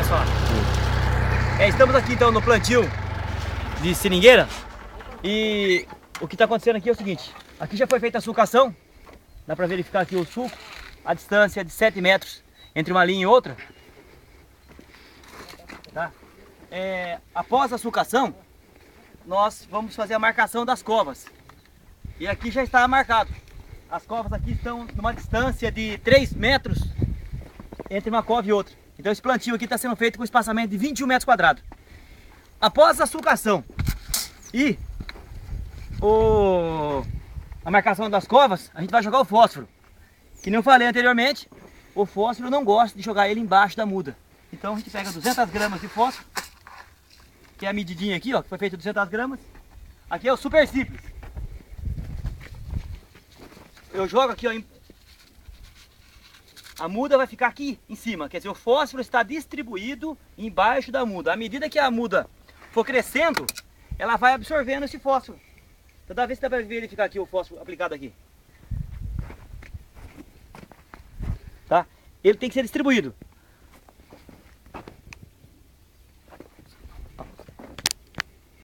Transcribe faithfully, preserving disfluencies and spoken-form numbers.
pessoal? É, estamos aqui então no plantio de seringueira. E o que está acontecendo aqui é o seguinte: aqui já foi feita a sulcação. Dá para verificar aqui o sulco, a distância de sete metros entre uma linha e outra. Tá? É, após a sulcação, nós vamos fazer a marcação das covas. E aqui já está marcado. As covas aqui estão numa distância de três metros entre uma cova e outra. Então esse plantio aqui está sendo feito com espaçamento de vinte e um metros quadrados. Após a sulcação e o... a marcação das covas, a gente vai jogar o fósforo. Que nem eu falei anteriormente, o fósforo não gosta de jogar ele embaixo da muda. Então a gente pega duzentas gramas de fósforo, que é a medidinha aqui, ó, que foi feita duzentas gramas. Aqui é o super simples. Eu jogo aqui, ó, em... a muda vai ficar aqui em cima, quer dizer, o fósforo está distribuído embaixo da muda. À medida que a muda for crescendo, ela vai absorvendo esse fósforo. Toda vez que dá para verificar aqui o fósforo aplicado aqui. Tá? Ele tem que ser distribuído.